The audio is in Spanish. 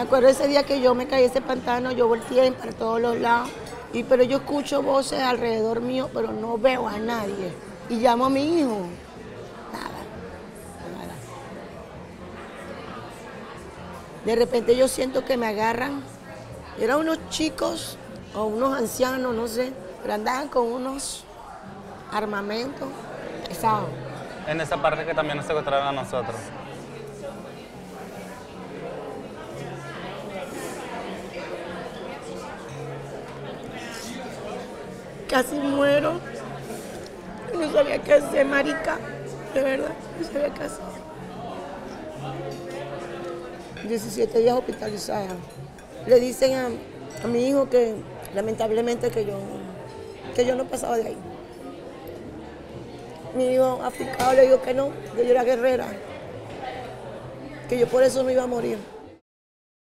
Me acuerdo ese día que yo me caí en ese pantano, yo volteé para todos los lados, pero yo escucho voces alrededor mío, pero no veo a nadie. Y llamo a mi hijo. Nada, nada. De repente yo siento que me agarran. Eran unos chicos o unos ancianos, no sé, pero andaban con unos armamentos pesados. En esa parte que también nos secuestraron a nosotros. Casi muero. No sabía qué hacer, marica. De verdad, no sabía qué hacer. 17 días hospitalizada. Le dicen a mi hijo que lamentablemente que yo no pasaba de ahí. Mi hijo africano le dijo que no, que yo era guerrera, que yo por eso no iba a morir.